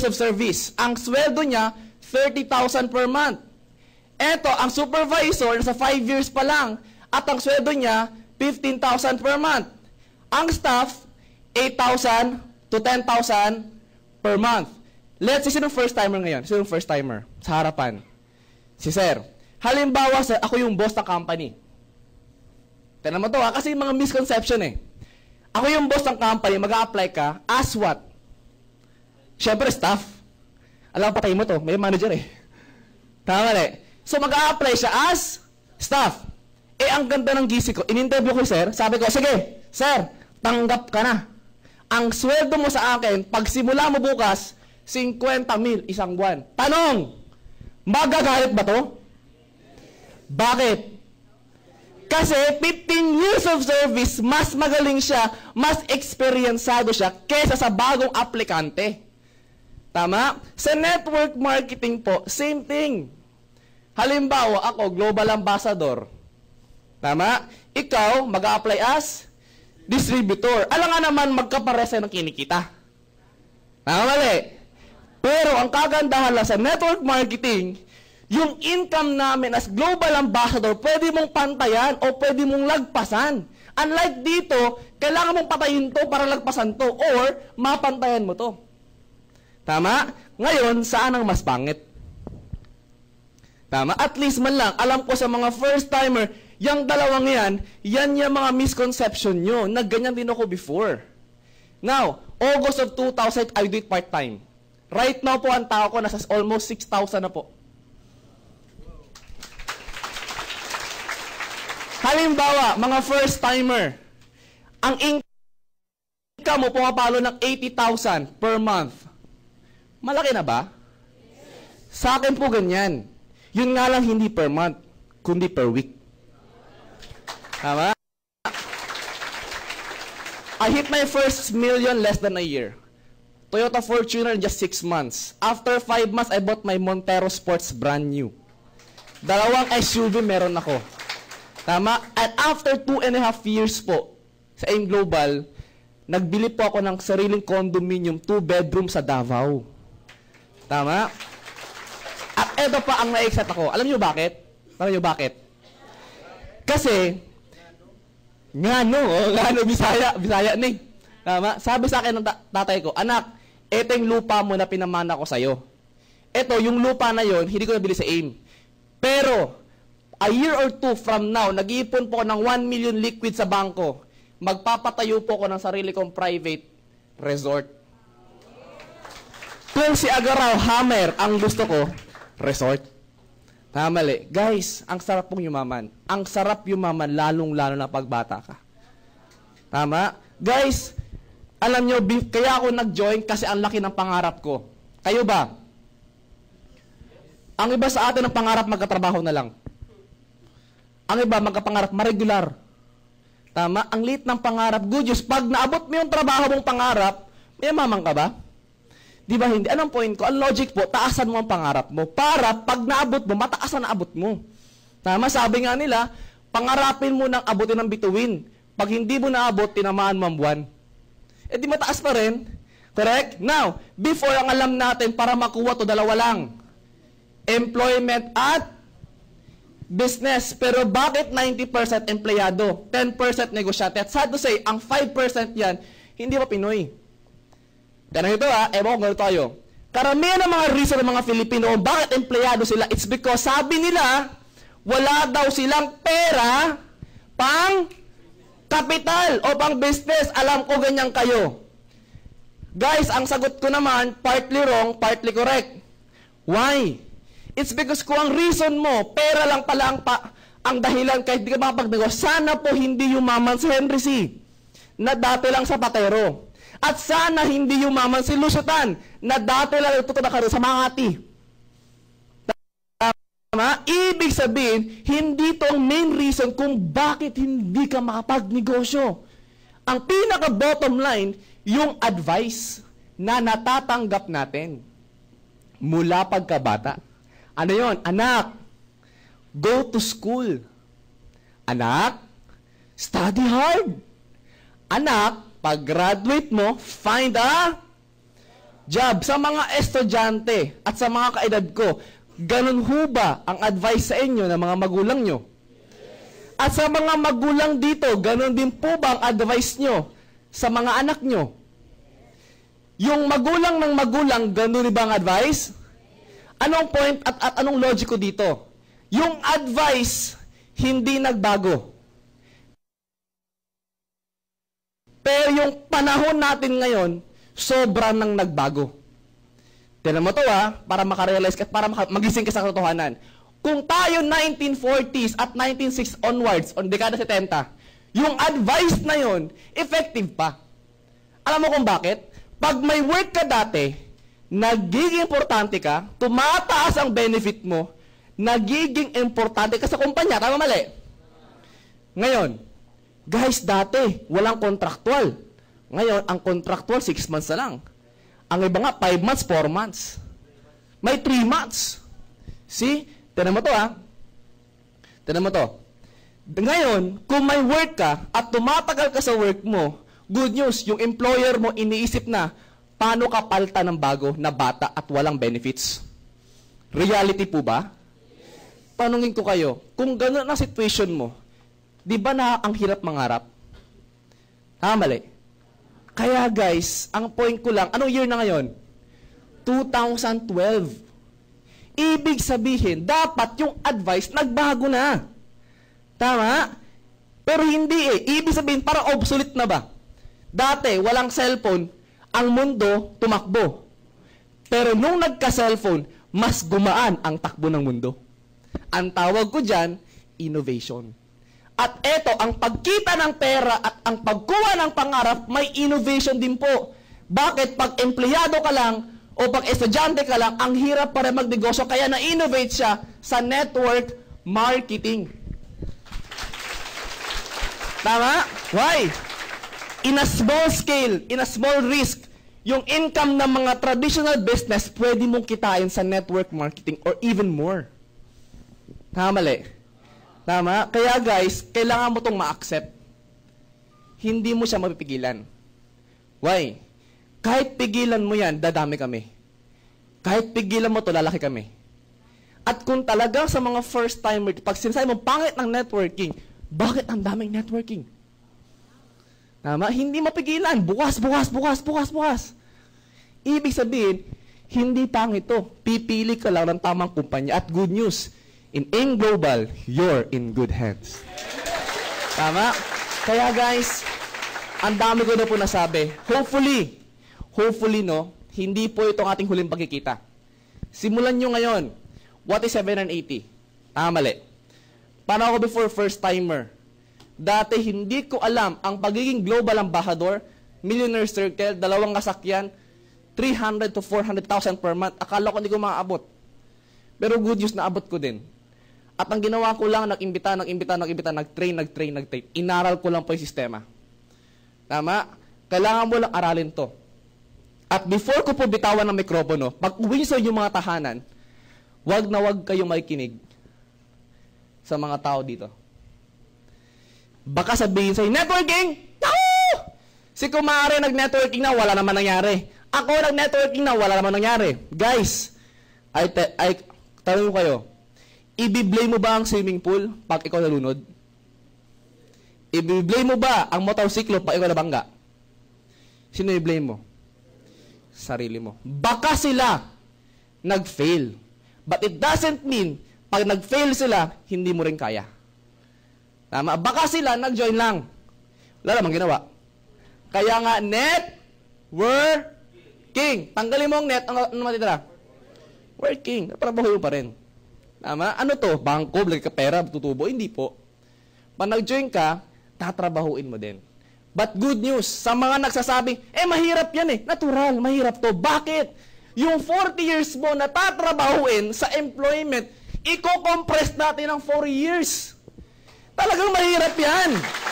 of service. Ang sweldo niya, 30,000 per month. Eto, ang supervisor, nasa 5 years pa lang. At ang sweldo niya, 15,000 per month. Ang staff, 8,000 to 10,000 per month. Let's see, sinong first timer ngayon? Sinong first timer? Sa harapan. Si Sir. Halimbawa, sir, ako yung boss ng company. Tignan mo to ha, kasi mga misconception eh. Ako yung boss ng company, mag-a-apply ka, as what? Siyempre, staff. Alam mo, patay mo to, may manager eh. Tama eh. So, mag-a-apply siya as staff. Eh, ang ganda ng GC ko, in-interview ko, sir, sabi ko, sige, sir, tanggap ka na. Ang sweldo mo sa akin, pag simula mo bukas, 50,000 isang buwan. Tanong, magagalit ba to? Bakit? Kasi 15 years of service, mas magaling siya, mas eksperyensado siya kesa sa bagong aplikante. Tama? Sa network marketing po, same thing. Halimbawa, ako, global ambassador. Tama? Ikaw, mag-a-apply as distributor. Alam nga naman, magkaparesa ng kinikita. Tama mali? Pero ang kagandahan lang sa network marketing, yung income namin as global ambassador, pwede mong pantayan o pwede mong lagpasan. Unlike dito, kailangan mong patayin to para lagpasan to or mapantayan mo to. Tama? Ngayon, saan ang mas pangit? Tama? At least man lang, alam ko sa mga first timer, yung dalawang yan yung mga misconception nyo. Nagganyan din ako before. Now, August of 2000, I do it part-time. Right now po, ang tao ko nasa almost 6,000 na po. Halimbawa, mga first timer, ang income mo pumapalo ng 80,000 per month. Malaki na ba? Sa akin po ganyan. Yun nga lang hindi per month, kundi per week. Tama? I hit my first million less than a year. Toyota Fortuner in just 6 months. After 5 months, I bought my Montero Sports brand new. 2 SUV meron ako. Tama? At after 2.5 years po, sa AIM Global, nagbili po ako ng sariling condominium, 2 bedroom sa Davao. Tama? At eto pa ang na-excite ako. Alam niyo bakit? Alam niyo bakit? Kasi, ngano, Bisaya ni. Tama? Sabi sa akin ng tatay ko, anak, eto yung lupa mo na pinamana ko sa'yo. Eto, yung lupa na yon hindi ko nabili sa AIM. Pero, a year or 2 from now, nag-iipon po ako ng 1 million liquid sa bangko. Magpapatayo po ako ng sarili kong private resort. Kung si Agaraw Hammer ang gusto ko, resort. Mali. Guys, ang sarap pong yumaman. Ang sarap yumaman, lalong-lalo na pagbata ka. Tama? Guys, alam nyo, kaya ako nag-join kasi ang laki ng pangarap ko. Kayo ba? Ang iba sa atin ang pangarap magkatrabaho na lang. Ang iba magkapangarap maregular. Tama? Ang liit ng pangarap. Good news, pag naabot mo yung trabaho mong pangarap, may mamang ka ba? Di ba hindi? Anong point ko? Ang logic po, taasan mo ang pangarap mo. Para pag naabot mo, mataasan na abot mo. Tama? Sabi nga nila, pangarapin mo ng abutin ng bituin. Pag hindi mo naabot, tinamaan mo ang buwan. Eh di mataas pa rin. Correct? Now, before ang alam natin para makuha to, dalawa lang. Employment at business. Pero bakit 90% empleyado? 10% negosyante. At sad to say, ang 5% yan, hindi pa Pinoy. Ganun ito ewan ko ganun tayo. Karamihan ng mga reason ng mga Filipino, bakit empleyado sila? It's because sabi nila, wala daw silang pera pang kapital o pang business. Alam ko ganyan kayo. Guys, ang sagot ko naman, partly wrong, partly correct. Why? It's because kung ang reason mo, pera lang pala ang dahilan kahit di ka makapagnegosyo, sana po hindi yumaman si Henry C. na dati lang sa Patero. At sana hindi yumaman si Lusutan na dati lang ito na sa Makati. Tama? Ibig sabihin, hindi ito ang main reason kung bakit hindi ka makapagnegosyo. Ang pinaka-bottom line, yung advice na natatanggap natin mula pagkabata. Ano yon? Anak, go to school. Anak, study hard. Anak, pag-graduate mo, find a Job, sa mga estudyante at sa mga kaedad ko, ganun ho ba ang advice sa inyo ng mga magulang nyo? At sa mga magulang dito, ganun din po ba ang advice nyo sa mga anak nyo? Yung magulang ng magulang, ganun ba ang advice? Anong point at anong logic ko dito? Yung advice, hindi nagbago. Pero yung panahon natin ngayon, sobrang nang nagbago. Tignan mo to para makarealize ka, para magising ka sa katotohanan. Kung tayo 1940s at 1960s onwards, on dekada 70, yung advice na yon, effective pa. Alam mo kung bakit? Pag may work ka dati, nagiging importante ka, tumataas ang benefit mo, nagiging importante ka sa kumpanya. Tama mali? Ngayon, guys, dati, walang contractual. Ngayon, ang contractual, 6 months na lang. Ang iba nga, 5 months, 4 months. May 3 months. See? Tignan mo to, Tignan mo to. Ngayon, kung may work ka at tumatagal ka sa work mo, good news, yung employer mo iniisip na paano ka palta ng bago na bata at walang benefits. Reality po ba? Tanungin ko kayo, kung gano'n ang situation mo, di ba na ang hirap mangarap? Mali. Kaya guys, ang point ko lang, anong year na ngayon? 2012. Ibig sabihin, dapat yung advice nagbago na. Tama? Pero hindi Ibig sabihin, para obsolete na ba? Dati, walang cellphone, ang mundo tumakbo. Pero nung nagka-cellphone, mas gumaan ang takbo ng mundo. Ang tawag ko dyan, innovation. At eto, ang pagkita ng pera at ang pagkuha ng pangarap, may innovation din po. Bakit? Pag empleyado ka lang o pag estudyante ka lang, ang hirap para magnegosyo. Kaya na-innovate siya sa network marketing. Tama? Why? In a small scale, in a small risk, yung income ng mga traditional business, pwede mong kitain sa network marketing or even more. Tama mali? Tama? Kaya guys, kailangan mo itong ma-accept. Hindi mo siya mapipigilan. Why? Kahit pigilan mo yan, dadami kami. Kahit pigilan mo to, lalaki kami. At kung talagang sa mga first timer, pag sinasabi mo, pangit ng networking, bakit ang daming networking? Tama? Hindi mapigilan. Bukas. Ibig sabihin, hindi pangit to. Pipili ka lang ng tamang kumpanya. At good news, in Global, you're in good hands. Tama? Kaya guys, ang dami ko na po nasabi. Hopefully, no, hindi po itong ating huling pagkikita. Simulan nyo ngayon. What is 780? Mali. Paano ako before first timer? Dati hindi ko alam ang pagiging global ambassador, millionaire circle, 2 kasakyan, 300 to 400,000 per month. Akala ko hindi ko maaabot. Pero good news, naabot ko din. At ang ginawa ko lang, nag-imbita, nag-train. Inaral ko lang po yung sistema. Tama? Kailangan mo lang aralin to. At before ko po bitawan ng mikropono, pag uwi sa inyong mga tahanan, wag na wag kayong makikinig sa mga tao dito. Baka sabihin sa'yo, networking! No! Si Kumare nag-networking na, wala naman nangyari. Ako nag-networking na, wala naman nangyari. Guys, tanong ko kayo, i-blame mo ba ang swimming pool pag ikaw nalunod? I-blame mo ba ang motorsiklo pag ikaw nabangga? Sino i-blame mo? Sarili mo. Baka sila nag-fail. But it doesn't mean, pag nag-fail sila, hindi mo rin kaya. Tama? Baka sila nag-join lang. Wala namang ginawa. Kaya nga, networking. Tanggalin mo ang net, ano matitira? Working. Natrabaho mo pa rin. Tama? Ano to? Bangko, lagi ka pera, tutubo? Hindi po. Pag nag-join ka, tatrabahuin mo din. But good news, sa mga nagsasabing, mahirap yan Natural, mahirap to. Bakit? Yung 40 years mo na tatrabahuin sa employment, i-compress natin ng 4 years. Talagang mahirap yan.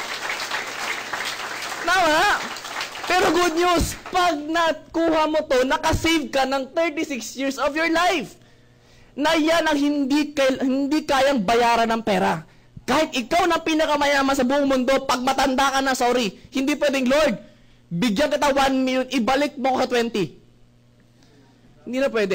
Tama? Pero good news, pag nakuha mo to, nakasave ka ng 36 years of your life. Na yan ang hindi kayang bayaran ng pera. Kahit ikaw na pinakamayaman sa buong mundo, pag matanda ka na, sorry, hindi pwedeng, Lord, bigyan kita 1 million, ibalik mo ko sa 20. Hindi na pwede.